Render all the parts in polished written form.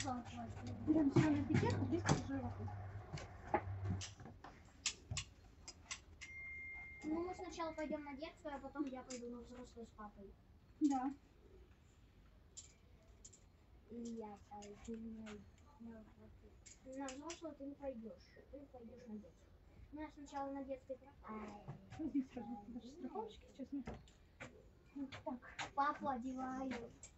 Берем все на пикетку, близко к животу. Ну, мы сначала пойдем на детскую, а потом я пойду на взрослую с папой. Да. И я пойду на взрослую. На взрослую ты не пойдешь. Ты пойдешь на детскую. Ну, я сначала на детской Возьми сразу даже страховочки, честно. Вот так. папу одеваю.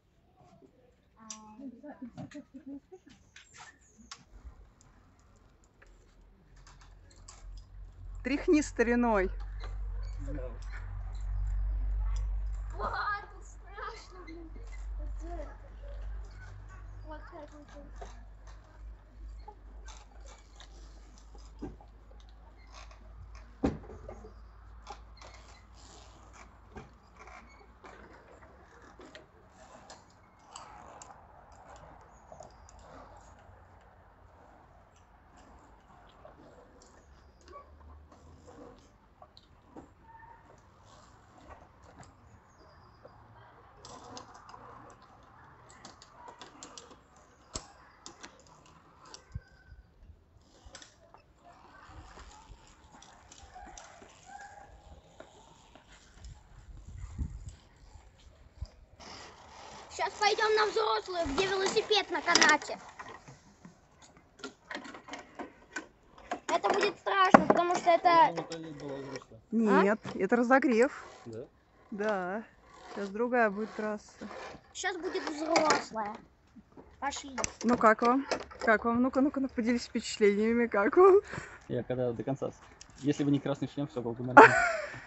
Тряхни стариной. Вот, тут страшно, блин. Вот так вот. Сейчас пойдем на взрослую, где велосипед на канате. Это будет страшно, потому что это... Нет, это разогрев. Да? Да. Сейчас другая будет трасса. Сейчас будет взрослая. Пошли. Ну как вам? Как вам? Ну-ка, ну-ка, поделись впечатлениями, как вам? Я когда до конца. Если бы не красный шлем, все было бы нормально.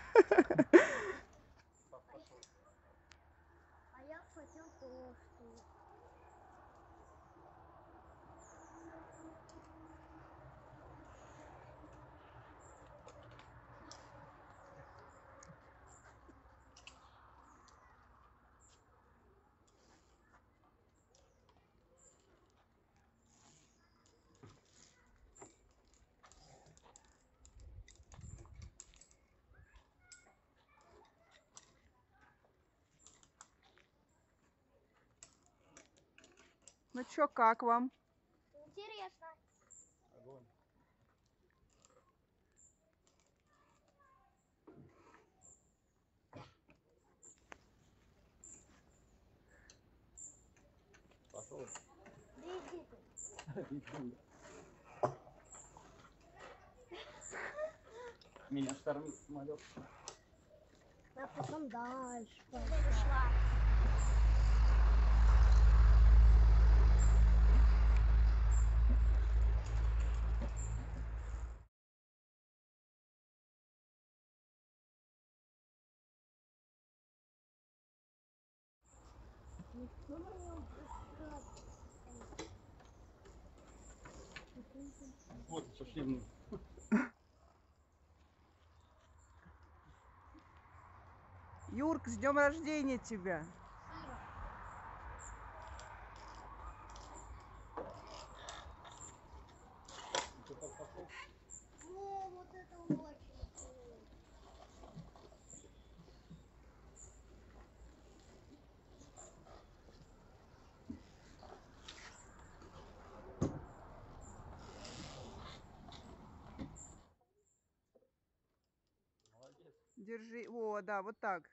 А я хотел тосты. Ну чё, как вам? Интересно. Огонь. Пошел. Да иди ты. Меня штормит самолет. А потом дальше. Пошла. Вот, со шлемом. Юрк, с днем рождения тебя! О, вот это очень круто. Молодец. Держи. О, да, вот так.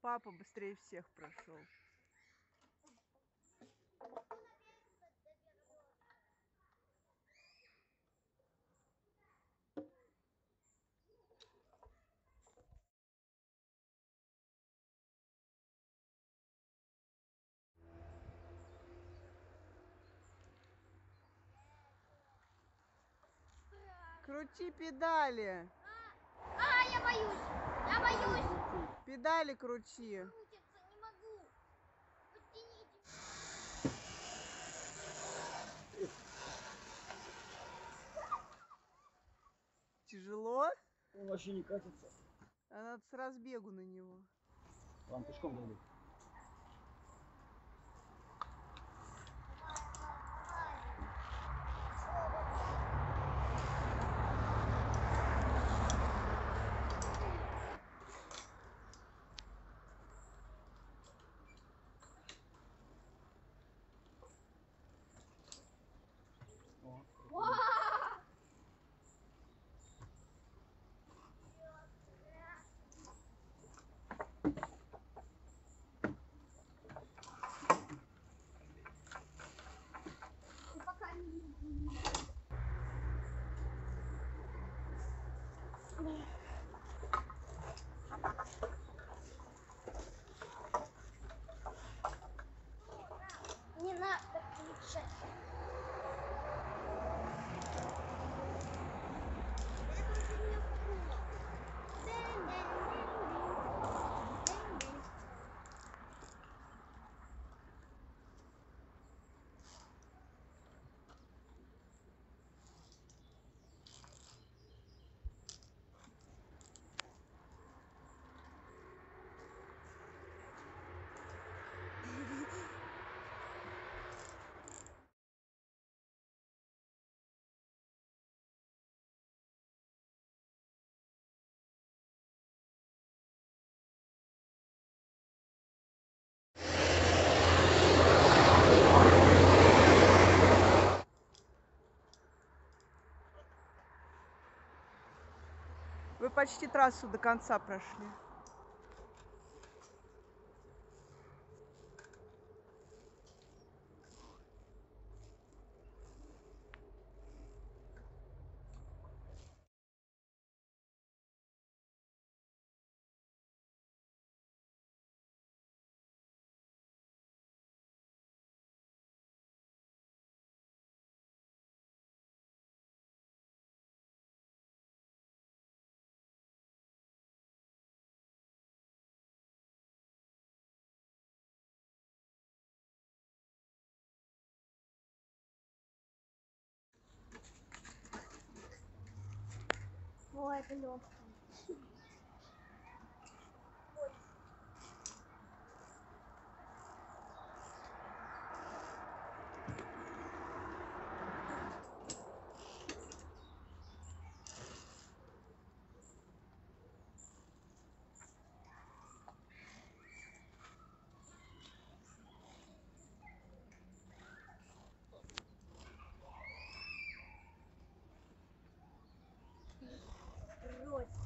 Папа быстрее всех прошел. Крути педали. Я боюсь! Я боюсь! Педали крути. Крутиться не могу! Подтяните! Тяжело? Он вообще не катится. А надо с разбегу на него. Вам пешком дойду. Не надо кричать. Вы почти трассу до конца прошли. Ой, это легкий. Брось.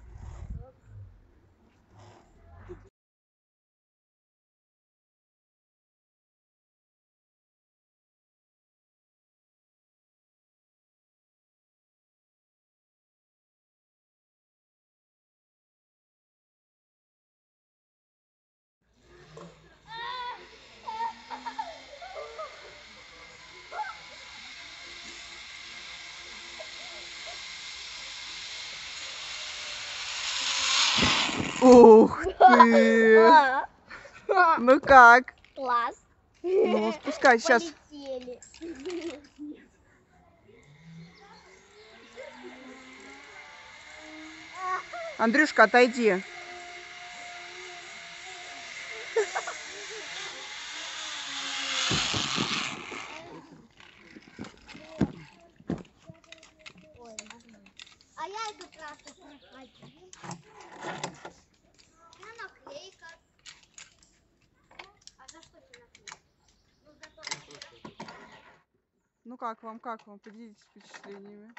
Ух ты! Ну как? Класс. Ну, спускай сейчас. Полетели. Андрюшка, отойди. Ой, а я эту трассу проходил. На наклейка. А за что тебе наклейка? Ну, за то, Ну как вам, как вам? Поделитесь впечатлениями.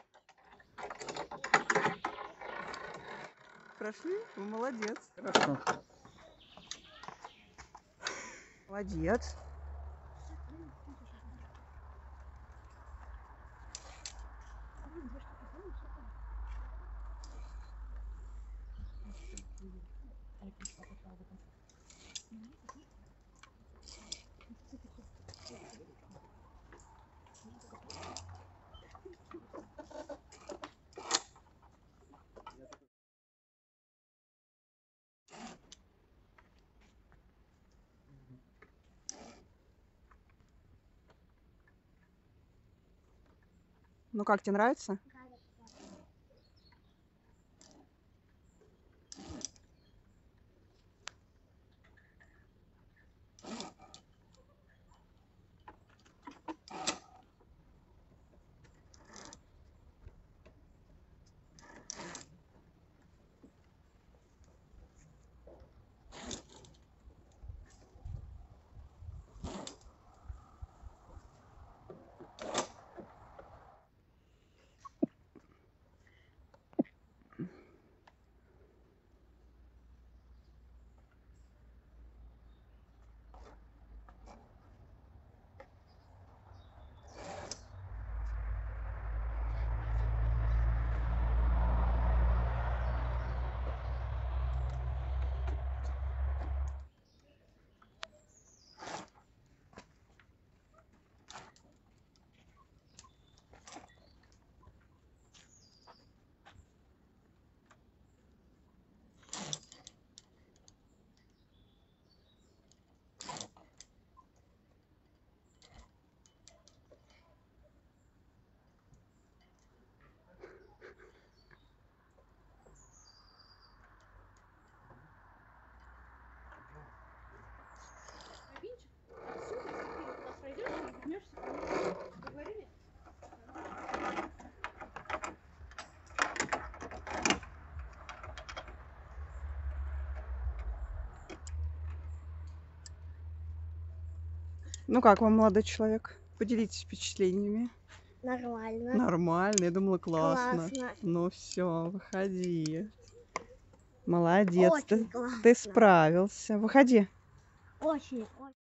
Прошли? Вы молодец. Хорошо. Молодец. Ну как, тебе нравится? Ну как вам, молодой человек? Поделитесь впечатлениями. Нормально. Нормально, я думала, классно. Классно. Ну все, выходи. Молодец, Очень ты классно. справился. Выходи. Очень.